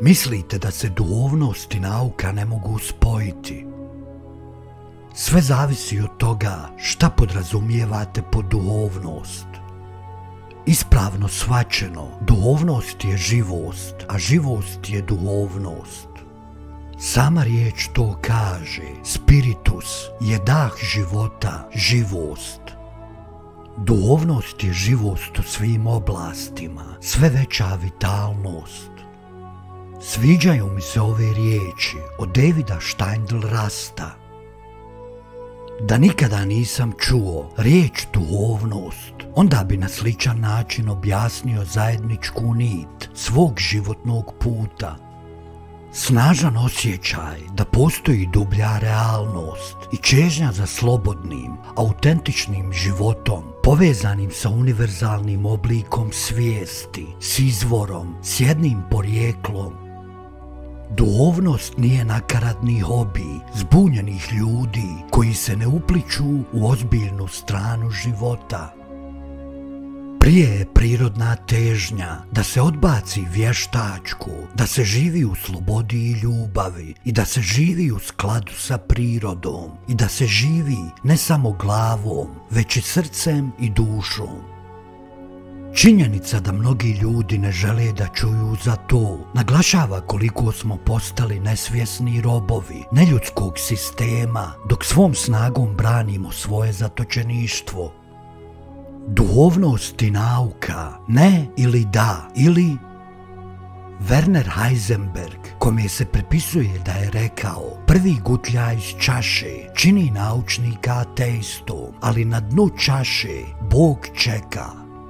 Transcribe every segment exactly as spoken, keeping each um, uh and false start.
Mislite da se duhovnost i nauka ne mogu spojiti? Sve zavisi od toga šta podrazumijevate pod duhovnost. Ispravno shvaćeno, duhovnost je živost, a živost je duhovnost. Sama riječ to kaže, spiritus je dah života, živost. Duhovnost je živost u svim oblastima, sve veća vitalnost. Sviđaju mi se ove riječi od Davida Steindl-Rasta. Da nikada nisam čuo riječ duhovnost, onda bi na sličan način objasnio zajedničku nit svog životnog puta. Snažan osjećaj da postoji dublja realnost i čežnja za slobodnim, autentičnim životom, povezanim sa univerzalnim oblikom svijesti, s izvorom, s jednim porijeklom. Duhovnost nije nakaradni hobi zbunjenih ljudi koji se ne upliču u ozbiljnu stranu života. Prije je prirodna težnja da se odbaci vještačku, da se živi u slobodi i ljubavi i da se živi u skladu sa prirodom i da se živi ne samo glavom, već i srcem i dušom. Činjenica da mnogi ljudi ne žele da čuju za to naglašava koliko smo postali nesvjesni robovi neljudskog sistema dok svom snagom branimo svoje zatočeništvo. Duhovnost i nauka, ne ili da, ili... Werner Heisenberg, kome se pripisuje da je rekao prvi gutlja iz čaše čini naučnika ateistom, ali na dnu čaše Bog čeka.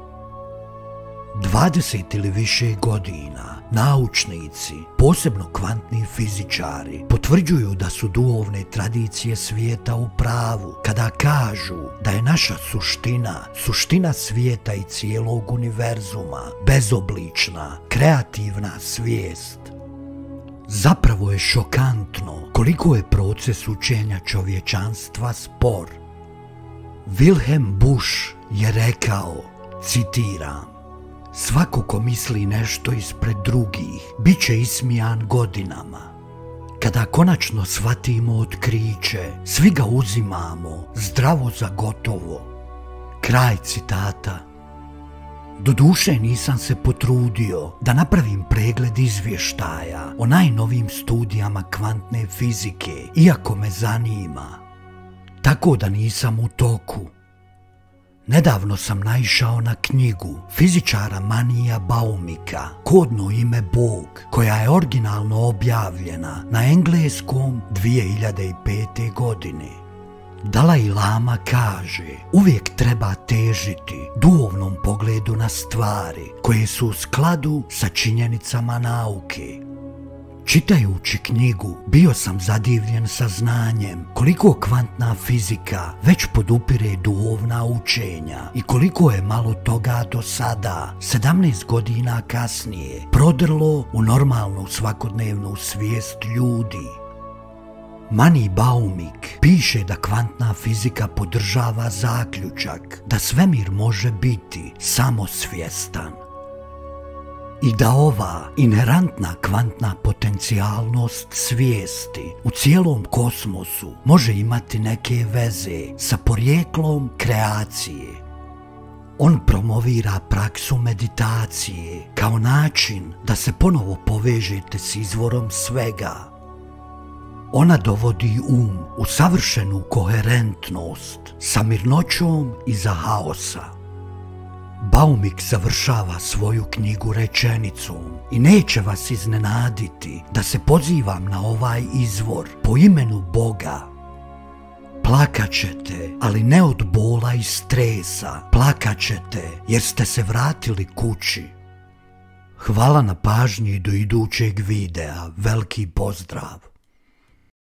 dvadeset ili više godina naučnici, posebno kvantni fizičari, potvrđuju da su duhovne tradicije svijeta u pravu kada kažu da je naša suština, suština svijeta i cijelog univerzuma, bezoblična, kreativna svijest. Zapravo je šokantno koliko je proces učenja čovječanstva spor. Wilhelm Busch je rekao, citiram: svako ko misli nešto ispred drugih, bit će ismijan godinama. Kada konačno shvatimo otkriće, svi ga uzimamo zdravo za gotovo. Kraj citata. Doduše nisam se potrudio da napravim pregled izvještaja o najnovijim studijama kvantne fizike, iako me zanima. Tako da nisam u toku. Nedavno sam naišao na knjigu fizičara Manija Baumika, kodno ime Bog, koja je originalno objavljena na engleskom dvije hiljade pete. godine. Dalaj Lama kaže, uvijek treba težiti duhovnom pogledu na stvari koje su u skladu sa činjenicama nauke. Čitajući knjigu, bio sam zadivljen saznanjem koliko kvantna fizika već podupire duhovna učenja i koliko je malo toga do sada, sedamnaest godina kasnije, prodrlo u normalnu svakodnevnu svijest ljudi. Mani Baumik piše da kvantna fizika podržava zaključak da svemir može biti samosvjestan i da ova inerantna kvantna potencijalnost svijesti u cijelom kosmosu može imati neke veze sa porijeklom kreacije. On promovira praksu meditacije kao način da se ponovo povežete s izvorom svega. Ona dovodi um u savršenu koherentnost sa mirnoćom iza haosa. Baumik završava svoju knjigu rečenicom i neće vas iznenaditi da se pozivam na ovaj izvor po imenu Boga. Plakat ćete, ali ne od bola i stresa, plakat ćete jer ste se vratili kući. Hvala na pažnji i do idućeg videa, veliki pozdrav!